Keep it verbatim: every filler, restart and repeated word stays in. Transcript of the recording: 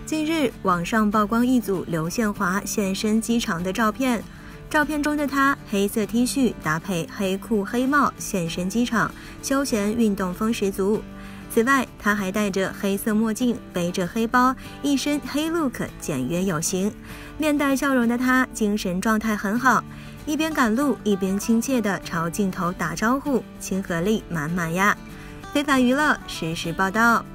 近日，网上曝光一组刘宪华现身机场的照片。照片中的他，黑色 T 恤搭配黑裤黑帽现身机场，休闲运动风十足。此外，他还戴着黑色墨镜，背着黑包，一身黑 look， 简约有型。面带笑容的他，精神状态很好，一边赶路一边亲切地朝镜头打招呼，亲和力满满呀。非凡娱乐实时报道。